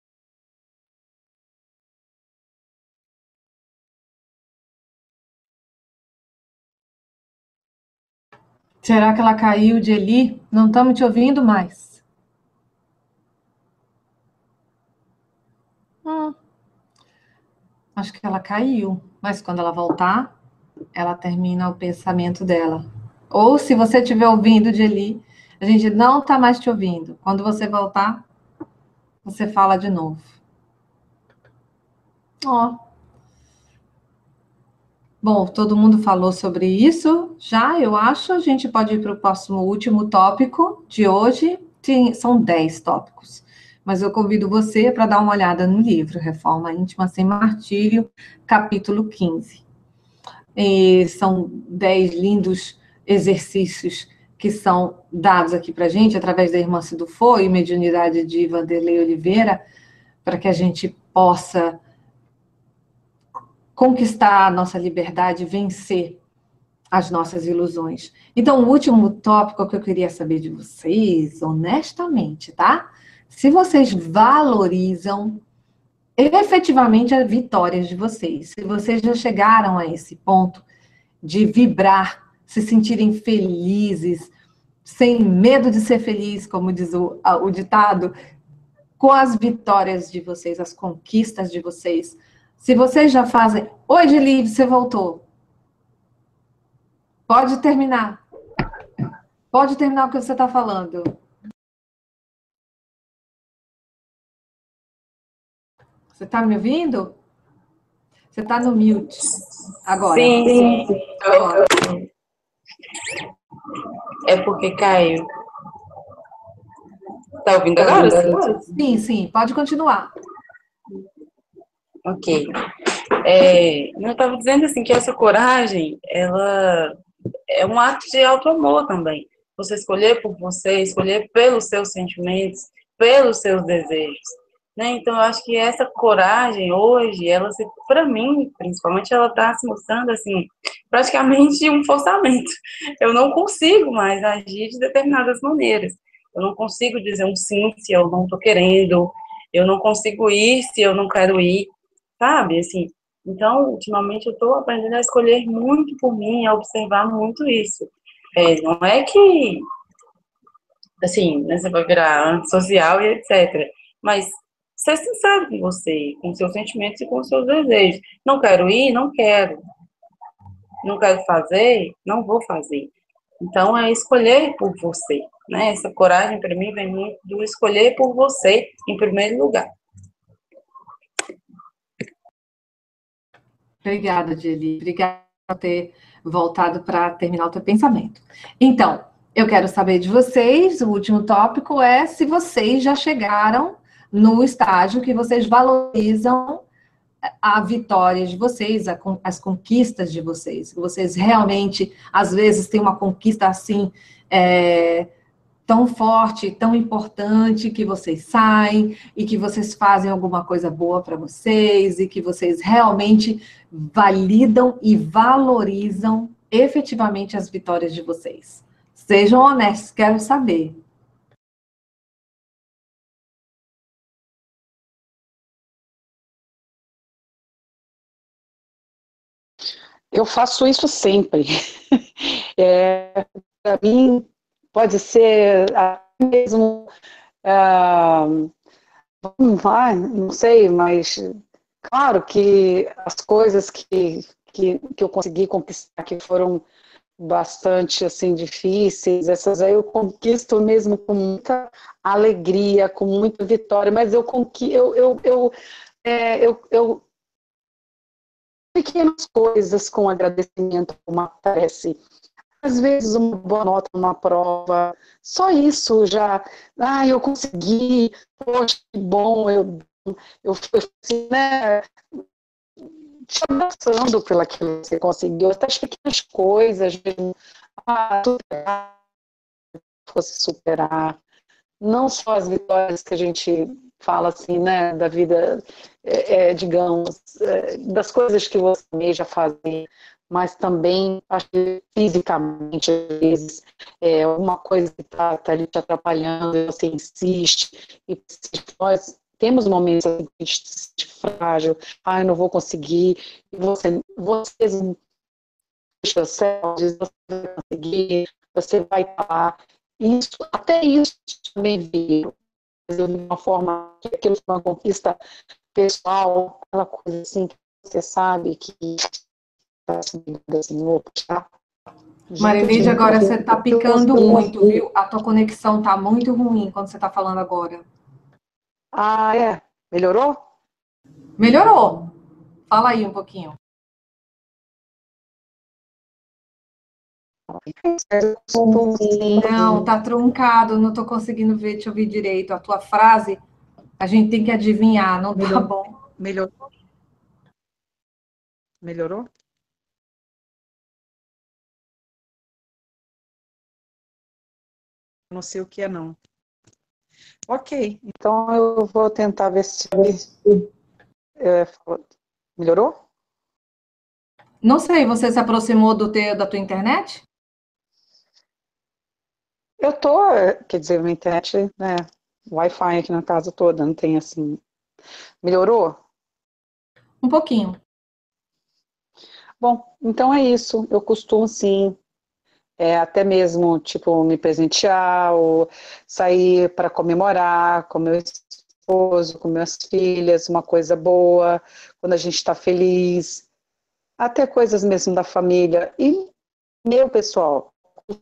Será que ela caiu, Geli? Não estamos te ouvindo mais. Acho que ela caiu, mas quando ela voltar, ela termina o pensamento dela. Ou se você estiver ouvindo, Geli, a gente não está mais te ouvindo. Quando você voltar, você fala de novo. Bom, todo mundo falou sobre isso já, eu acho. A gente pode ir para o próximo, último tópico de hoje. São 10 tópicos, mas eu convido você para dar uma olhada no livro Reforma Íntima Sem Martírio, capítulo 15. São 10 lindos exercícios que são dados aqui para a gente, através da irmã Cidufo e mediunidade de Vanderlei Oliveira, para que a gente possa conquistar a nossa liberdade, vencer as nossas ilusões. Então, o último tópico que eu queria saber de vocês, honestamente, tá? Se vocês valorizam efetivamente as vitórias de vocês, se vocês já chegaram a esse ponto de vibrar, se sentirem felizes, sem medo de ser feliz, como diz o ditado, com as vitórias de vocês, as conquistas de vocês. Se vocês já fazem... Oi, Geli, você voltou. Pode terminar. Pode terminar o que você está falando. Você está me ouvindo? Você está no mute agora. Sim. Agora. É porque caiu. Tá ouvindo agora? Sim, pode continuar. Ok. Eu estava dizendo assim que essa coragem, ela é um ato de auto-amor também. Você escolher por você, escolher pelos seus sentimentos, pelos seus desejos. Né? Então, eu acho que essa coragem hoje, para mim, principalmente, ela está se mostrando assim, praticamente um forçamento. Eu não consigo mais agir de determinadas maneiras. Eu não consigo dizer um sim se eu não estou querendo. Eu não consigo ir se eu não quero ir, sabe? Assim, então, ultimamente, eu estou aprendendo a escolher muito por mim, a observar muito isso. Não é que, assim, né, você vai virar antissocial e etc. Mas ser sincero com você, com seus sentimentos e com seus desejos. Não quero ir, não quero. Não quero fazer, não vou fazer. Então, é escolher por você, né? Essa coragem, para mim, vem muito do escolher por você, em primeiro lugar. Obrigada, Geli. Obrigada por ter voltado para terminar o teu pensamento. Então, eu quero saber de vocês, o último tópico é se vocês já chegaram no estágio que vocês valorizam a vitória de vocês, as conquistas de vocês. Vocês realmente, às vezes, têm uma conquista assim, tão forte, tão importante, que vocês saem e que vocês fazem alguma coisa boa para vocês e que vocês realmente validam e valorizam efetivamente as vitórias de vocês. Sejam honestos, quero saber. Eu faço isso sempre. Para mim, pode ser mesmo, não sei, mas claro que as coisas que eu consegui conquistar, que foram bastante assim difíceis, essas aí eu conquisto mesmo com muita alegria, com muita vitória, mas eu pequenas coisas com agradecimento, como aparece. Às vezes uma boa nota numa prova, só isso já, eu consegui, poxa, que bom, eu fui assim, né, te abraçando pelo que você conseguiu, até as pequenas coisas, mesmo, fosse superar, não só as vitórias que a gente fala assim, né, da vida, digamos, das coisas que você almeja fazer, mas também, acho que fisicamente, às vezes, uma coisa que está ali te atrapalhando, e você insiste, e nós temos momentos em que a gente se sente frágil, eu não vou conseguir, e vocês você vai conseguir, você vai estar. Isso, até isso também veio de uma forma que aquilo foi uma conquista pessoal, aquela coisa assim que você sabe que está assim, tá? Marilide, agora você está picando muito, viu? A tua conexão está muito ruim quando você está falando agora. Melhorou? Melhorou. Fala aí um pouquinho. Não, tá truncado, não tô conseguindo te ouvir direito. A tua frase, a gente tem que adivinhar, não tá bom. Melhorou? Melhorou? Não sei o que é, não. Ok, então eu vou tentar ver se melhorou? Não sei, você se aproximou da tua internet? Eu tô, quer dizer, minha internet, né, Wi-Fi aqui na casa toda, não tem assim. Melhorou? Um pouquinho. Bom, Então é isso, eu costumo sim, até mesmo, tipo, me presentear, ou sair para comemorar com meu esposo, com minhas filhas, uma coisa boa, quando a gente está feliz, até coisas mesmo da família. E meu pessoal,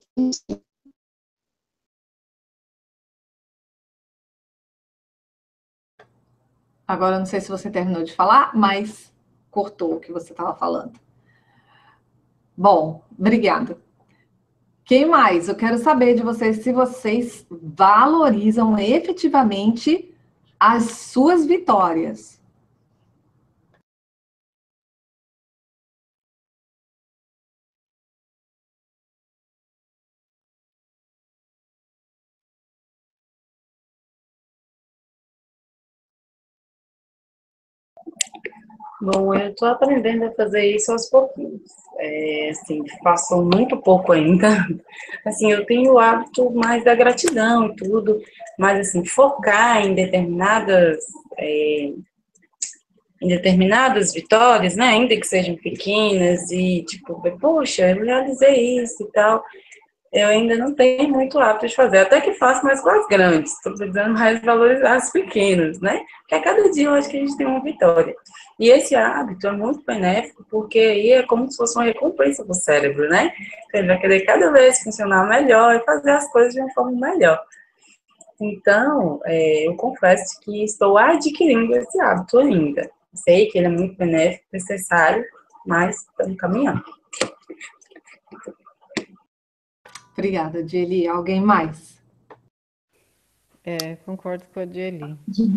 Agora, eu não sei se você terminou de falar, mas cortou o que você estava falando. Bom, obrigada. Quem mais? Eu quero saber de vocês se vocês valorizam efetivamente as suas vitórias. Bom, eu estou aprendendo a fazer isso aos pouquinhos. Assim, faço muito pouco ainda. Assim, eu tenho o hábito mais da gratidão e tudo, mas assim, focar em determinadas vitórias, né, ainda que sejam pequenas, e tipo, poxa, eu realizei isso e tal, eu ainda não tenho muito hábito de fazer, até que faço mais com as grandes, estou precisando mais valorizar as pequenas, né, porque a cada dia eu acho que a gente tem uma vitória. E esse hábito é muito benéfico, porque aí é como se fosse uma recompensa para o cérebro, né? Ele vai querer cada vez funcionar melhor e fazer as coisas de uma forma melhor. Então, eu confesso que estou adquirindo esse hábito ainda. Sei que ele é muito benéfico, necessário, mas estamos caminhando. Obrigada, Dili. Alguém mais? Concordo com a Dieli.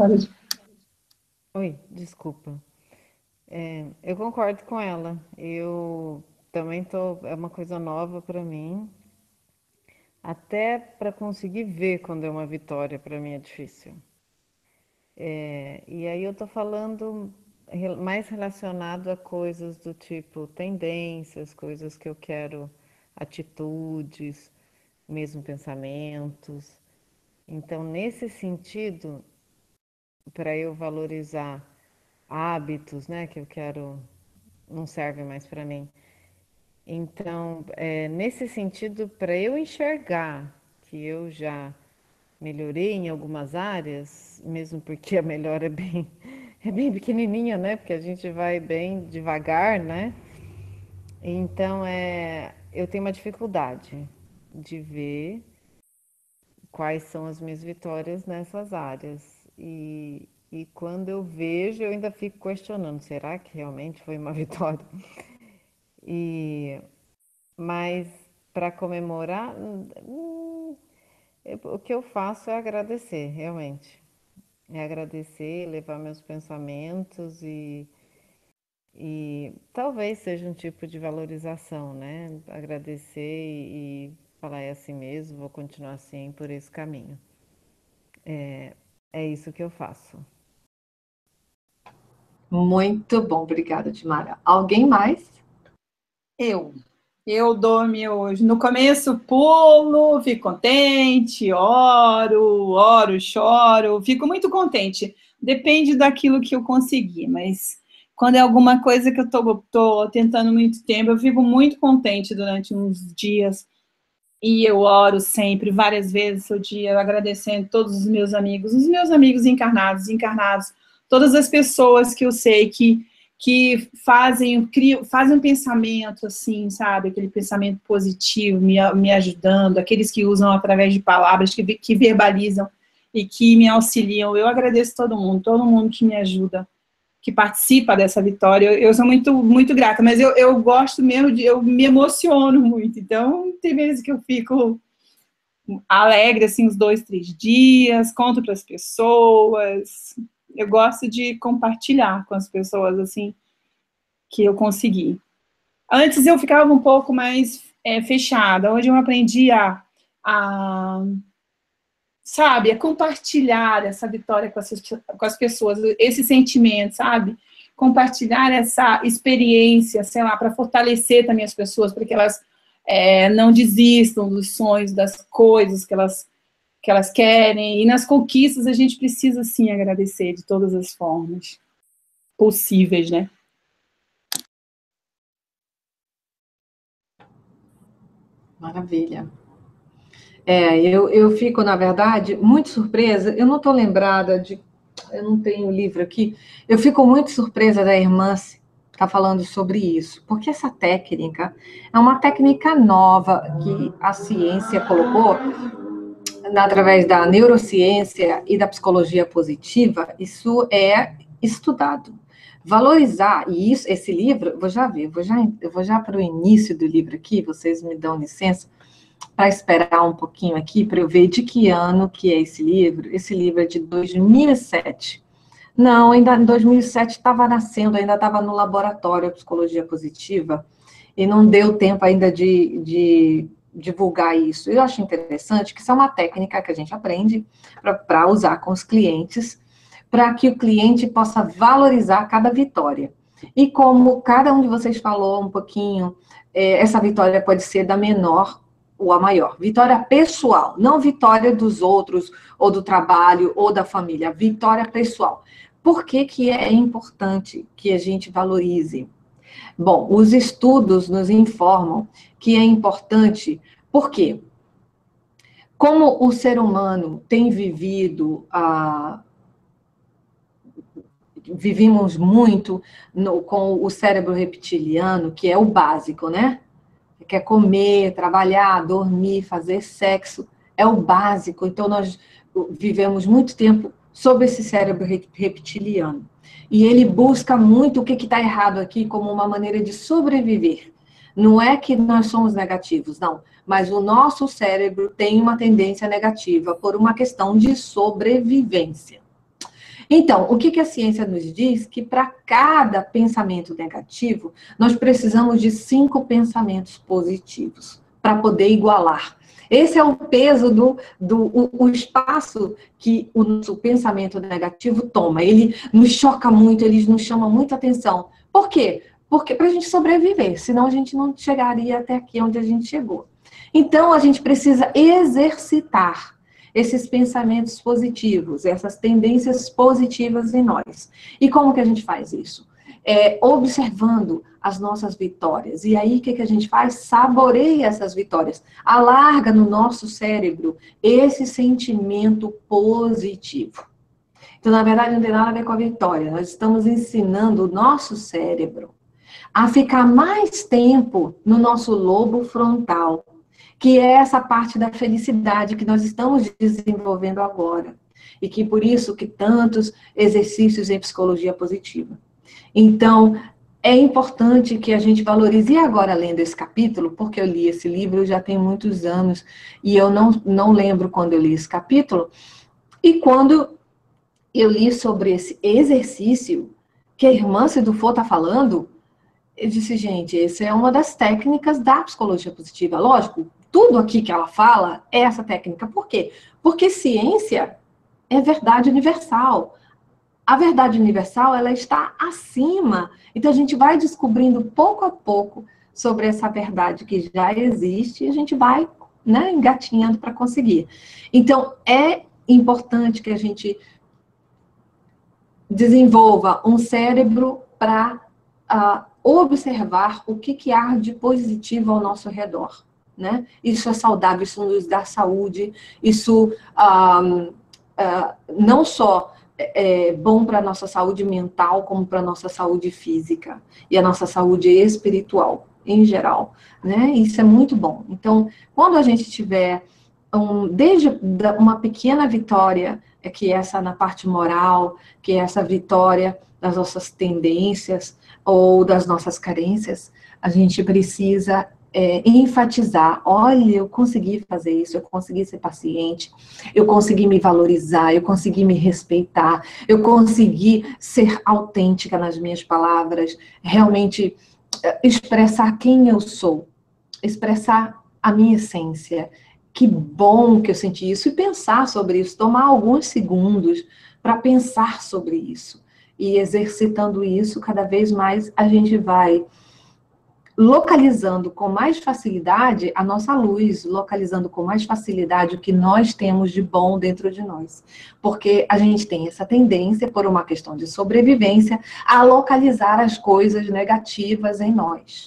Oi, desculpa. Eu concordo com ela. Eu também é uma coisa nova para mim. Até para conseguir ver quando é uma vitória, para mim é difícil. E aí eu tô falando mais relacionado a coisas do tipo tendências, coisas que eu quero, atitudes, mesmo pensamentos. Então, nesse sentido, para eu valorizar hábitos, né, que eu quero, não servem mais para mim. Então, nesse sentido, para eu enxergar que eu já melhorei em algumas áreas, mesmo porque a melhora é bem pequenininha, né? Porque a gente vai bem devagar, né? Então, eu tenho uma dificuldade de ver quais são as minhas vitórias nessas áreas. E quando eu vejo, eu ainda fico questionando, será que realmente foi uma vitória? E, mas para comemorar, o que eu faço é agradecer, realmente. É agradecer, levar meus pensamentos e talvez seja um tipo de valorização, né? Agradecer e falar é assim mesmo, vou continuar assim por esse caminho. É isso que eu faço. Muito bom, obrigada, Timara. Alguém mais? Eu dou meus. No começo, pulo, fico contente, oro, choro, fico muito contente. Depende daquilo que eu conseguir, mas quando é alguma coisa que eu tô tentando muito tempo, eu fico muito contente durante uns dias. E eu oro sempre, várias vezes ao dia, eu agradecendo todos os meus amigos encarnados, desencarnados, todas as pessoas que eu sei que fazem um pensamento assim, sabe? Aquele pensamento positivo, me ajudando, aqueles que usam através de palavras, que verbalizam e que me auxiliam. Eu agradeço todo mundo que me ajuda, que participa dessa vitória. Eu sou muito, muito grata, mas eu gosto mesmo eu me emociono muito. Então, tem vezes que eu fico alegre, assim, uns 2, 3 dias, conto para as pessoas. Eu gosto de compartilhar com as pessoas, assim, que eu consegui. Antes eu ficava um pouco mais fechada. Hoje eu aprendi sabe, a compartilhar essa vitória com as pessoas, esse sentimento, sabe? Compartilhar essa experiência, sei lá, para fortalecer também as pessoas, para que elas não desistam dos sonhos, das coisas que elas querem. E nas conquistas a gente precisa, sim, agradecer de todas as formas possíveis, né? Maravilha. Eu fico, na verdade, muito surpresa. Eu não estou lembrada de... Eu não tenho o livro aqui. Eu fico muito surpresa da irmã estar falando sobre isso, porque essa técnica é uma técnica nova que a ciência colocou através da neurociência e da psicologia positiva. Isso é estudado. Valorizar, e isso, esse livro, vou já ver, eu vou já para o início do livro aqui, vocês me dão licença, para esperar um pouquinho aqui, para eu ver de que ano que é esse livro. Esse livro é de 2007. Não, ainda em 2007 estava nascendo, ainda estava no laboratório de psicologia positiva, e não deu tempo ainda de divulgar isso. Eu acho interessante que isso é uma técnica que a gente aprende para usar com os clientes, para que o cliente possa valorizar cada vitória. E como cada um de vocês falou um pouquinho, essa vitória pode ser da menor ou a maior. Vitória pessoal, não vitória dos outros, ou do trabalho, ou da família. Vitória pessoal. Por que que é importante que a gente valorize? Bom, os estudos nos informam que é importante, por quê? Como o ser humano tem vivido vivimos muito com o cérebro reptiliano, que é o básico, né? Quer comer, trabalhar, dormir, fazer sexo, é o básico. Então, nós vivemos muito tempo sob esse cérebro reptiliano. E ele busca muito o que está errado aqui como uma maneira de sobreviver. Não é que nós somos negativos, não. Mas o nosso cérebro tem uma tendência negativa por uma questão de sobrevivência. Então, o que a ciência nos diz? Que para cada pensamento negativo, nós precisamos de 5 pensamentos positivos para poder igualar. Esse é o peso o espaço que o nosso pensamento negativo toma. Ele nos choca muito, ele nos chama muita atenção. Por quê? Porque para a gente sobreviver, senão a gente não chegaria até aqui onde a gente chegou. Então, a gente precisa exercitar esses pensamentos positivos, essas tendências positivas em nós. E como que a gente faz isso? Observando as nossas vitórias. E aí, o que a gente faz? Saboreia essas vitórias. Alarga no nosso cérebro esse sentimento positivo. Então, na verdade, não tem nada a ver com a vitória. Nós estamos ensinando o nosso cérebro a ficar mais tempo no nosso lobo frontal, que é essa parte da felicidade que nós estamos desenvolvendo agora. E que por isso que tantos exercícios em psicologia positiva. Então, é importante que a gente valorize. E agora, lendo esse capítulo, porque eu li esse livro já tem muitos anos, e eu não lembro quando eu li esse capítulo, e quando eu li sobre esse exercício que a irmã Sidufo está falando, eu disse, gente, essa é uma das técnicas da psicologia positiva. Lógico, tudo aqui que ela fala é essa técnica. Por quê? Porque ciência é verdade universal. A verdade universal, ela está acima. Então, a gente vai descobrindo pouco a pouco sobre essa verdade que já existe e a gente vai, né, engatinhando para conseguir. Então, é importante que a gente desenvolva um cérebro para observar o que há de positivo ao nosso redor, né? Isso é saudável, isso nos dá saúde, isso não só é bom para a nossa saúde mental, como para a nossa saúde física e a nossa saúde espiritual, em geral, né? Isso é muito bom. Então, quando a gente tiver desde uma pequena vitória, que é essa na parte moral, que é essa vitória das nossas tendências ou das nossas carências, a gente precisa enfatizar, olha, eu consegui fazer isso, eu consegui ser paciente, eu consegui me valorizar, eu consegui me respeitar, eu consegui ser autêntica nas minhas palavras, realmente expressar quem eu sou, expressar a minha essência. Que bom que eu senti isso, e pensar sobre isso, tomar alguns segundos para pensar sobre isso. E exercitando isso, cada vez mais a gente vai localizando com mais facilidade a nossa luz, localizando com mais facilidade o que nós temos de bom dentro de nós. Porque a gente tem essa tendência, por uma questão de sobrevivência, a localizar as coisas negativas em nós.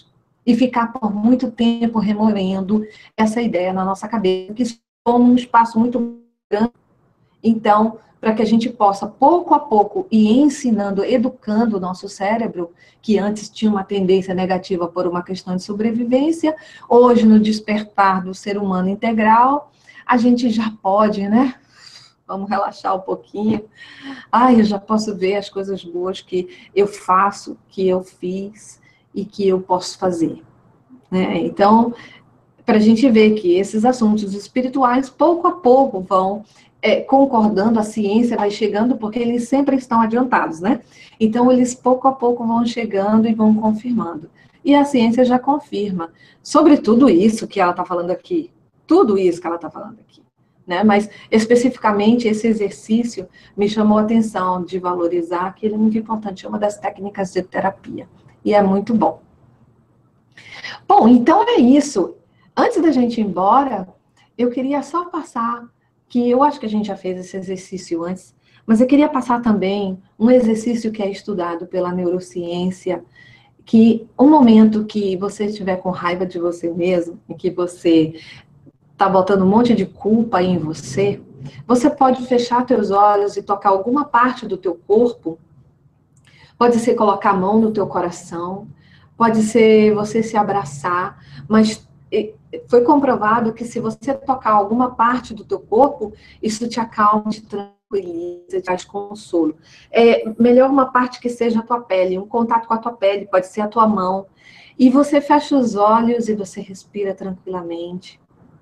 e ficar por muito tempo remoendo essa ideia na nossa cabeça, que somos um espaço muito grande. Então, para que a gente possa, pouco a pouco, ir ensinando, educando o nosso cérebro, que antes tinha uma tendência negativa por uma questão de sobrevivência, hoje, no despertar do ser humano integral, a gente já pode, né? Vamos relaxar um pouquinho. Ai, eu já posso ver as coisas boas que eu faço, que eu fiz e que eu posso fazer, né? Então, para a gente ver que esses assuntos espirituais, pouco a pouco, vão concordando, a ciência vai chegando, porque eles sempre estão adiantados, né? Então, eles pouco a pouco vão chegando e vão confirmando. E a ciência já confirma sobre tudo isso que ela está falando aqui. Tudo isso que ela está falando aqui, né? Mas, especificamente, esse exercício me chamou a atenção de valorizar, que ele é muito importante, é uma das técnicas de terapia. E é muito bom. Bom, então é isso. Antes da gente ir embora, eu queria só passar, que eu acho que a gente já fez esse exercício antes, mas eu queria passar também um exercício que é estudado pela neurociência, que um momento que você estiver com raiva de você mesmo, e que você está botando um monte de culpa em você, você pode fechar teus olhos e tocar alguma parte do teu corpo, pode ser colocar a mão no teu coração, pode ser você se abraçar, mas foi comprovado que se você tocar alguma parte do teu corpo, isso te acalma, te tranquiliza, te traz consolo. É melhor uma parte que seja a tua pele, um contato com a tua pele, pode ser a tua mão. E você fecha os olhos e você respira tranquilamente.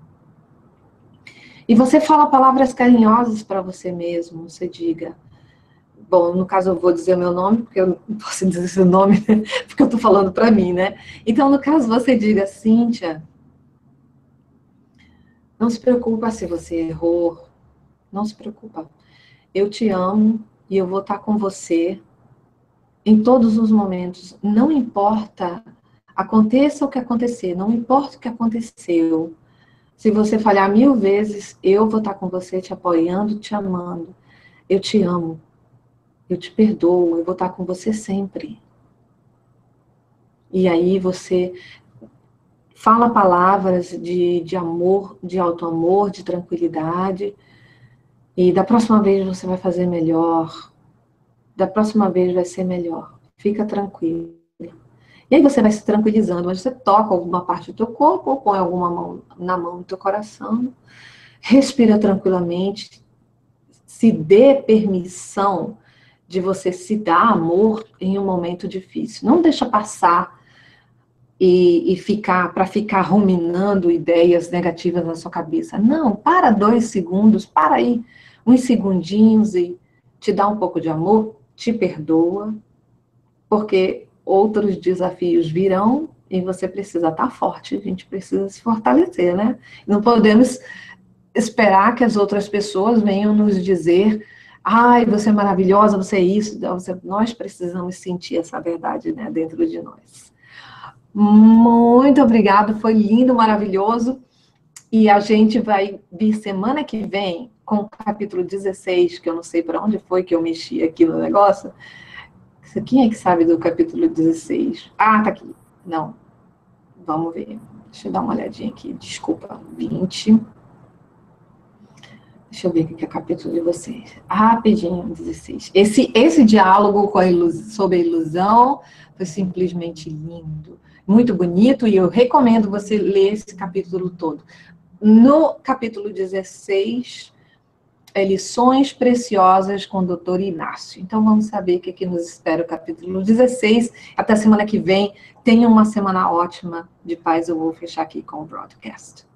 E você fala palavras carinhosas para você mesmo, você diga... Bom, no caso eu vou dizer o meu nome, porque eu não posso dizer seu nome, né? Porque eu estou falando para mim, né? Então, no caso, você diga, Cíntia, não se preocupa se você errou, não se preocupa. Eu te amo e eu vou estar com você em todos os momentos. Não importa, aconteça o que acontecer, não importa o que aconteceu. Se você falhar 1000 vezes, eu vou estar com você, te apoiando, te amando. Eu te amo. Eu te perdoo, eu vou estar com você sempre. E aí você fala palavras de amor, de auto-amor, de tranquilidade. E da próxima vez você vai fazer melhor. Da próxima vez vai ser melhor. Fica tranquilo. E aí você vai se tranquilizando, mas você toca alguma parte do teu corpo ou põe alguma mão na mão do teu coração. Respira tranquilamente. Se dê permissão de você se dar amor em um momento difícil. Não deixa passar e ficar ruminando ideias negativas na sua cabeça. Não, para 2 segundos, para aí uns segundinhos e te dá um pouco de amor, te perdoa, porque outros desafios virão e você precisa estar forte, a gente precisa se fortalecer, né? Não podemos esperar que as outras pessoas venham nos dizer: ai, você é maravilhosa, você é isso. Nós precisamos sentir essa verdade, né, dentro de nós. Muito obrigada, foi lindo, maravilhoso. E a gente vai vir semana que vem com o capítulo 16, que eu não sei para onde foi que eu mexi aqui no negócio. Quem é que sabe do capítulo 16? Ah, tá aqui. Não. Vamos ver. Deixa eu dar uma olhadinha aqui. Desculpa. 20. Deixa eu ver o que é o capítulo de vocês. Rapidinho, 16. Esse diálogo sobre a ilusão foi simplesmente lindo. Muito bonito, e eu recomendo você ler esse capítulo todo. No capítulo 16, lições preciosas com o Dr. Inácio. Então, vamos saber o que nos espera o capítulo 16. Até semana que vem. Tenha uma semana ótima de paz. Eu vou fechar aqui com o broadcast.